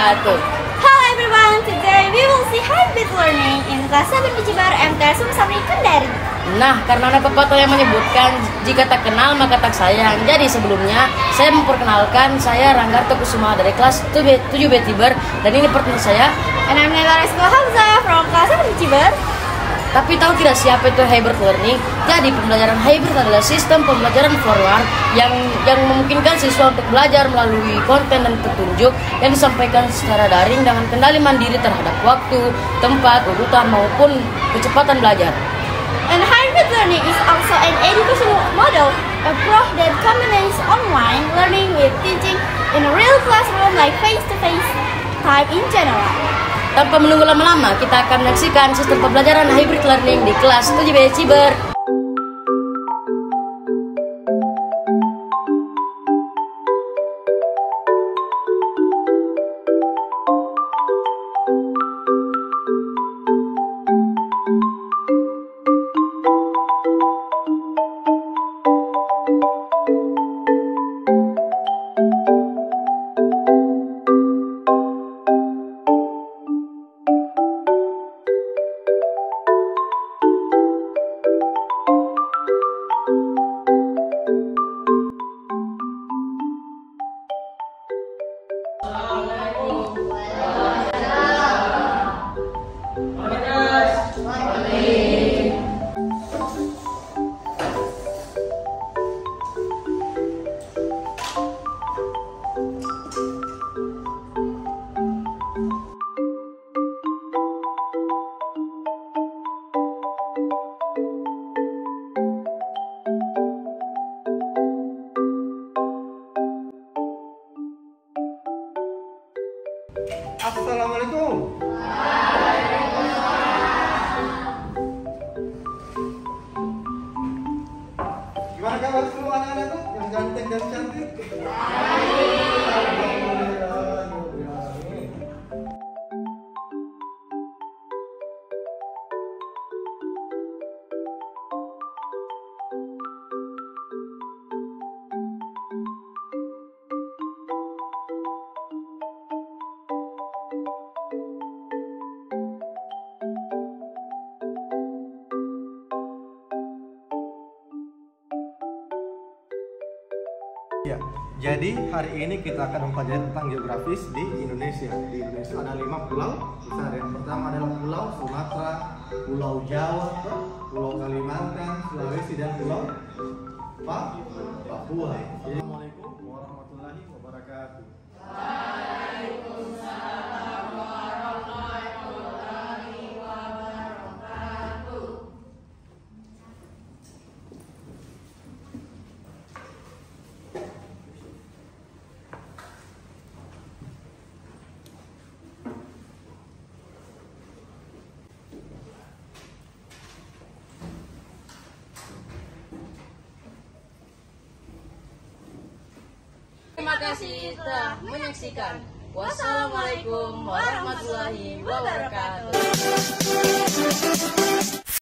wabarakatuh. Hello everyone, today we will see hybrid learning in kelas 7 di Cibar MTS Sumsari Kendari. Nah, karena ada pepatah yang menyebutkan jika tak kenal maka tak sayang. Jadi sebelumnya saya memperkenalkan, saya Ranggarto Kusuma dari kelas 7B Cibar, dan ini partner saya. And I'm Nela Rizko Hamzah from kelas 7 di Cibar. Tapi tahu tidak siapa itu hybrid learning? Jadi pembelajaran hybrid adalah sistem pembelajaran forward yang memungkinkan siswa untuk belajar melalui konten dan petunjuk yang disampaikan secara daring dengan kendali mandiri terhadap waktu, tempat, urutan maupun kecepatan belajar. And hybrid learning is also an educational model approach that combines online learning with teaching in a real classroom like face-to-face time in general. Tanpa menunggu lama-lama, kita akan menyaksikan sistem pembelajaran hybrid learning di kelas 7B Cibar. Assalamualaikum. Gimana kabar semua anak-anakku yang ganteng dan cantik? Ya, jadi hari ini kita akan mempelajari tentang geografis di Indonesia. Di Indonesia ada 5 pulau besar. Yang pertama adalah Pulau Sumatera, Pulau Jawa, Pulau Kalimantan, Sulawesi, dan Pulau Papua. Assalamualaikum warahmatullahi wabarakatuh. Waalaikumsalam warahmatullahi wabarakatuh. Terima kasih telah menyaksikan. Wassalamualaikum warahmatullahi wabarakatuh.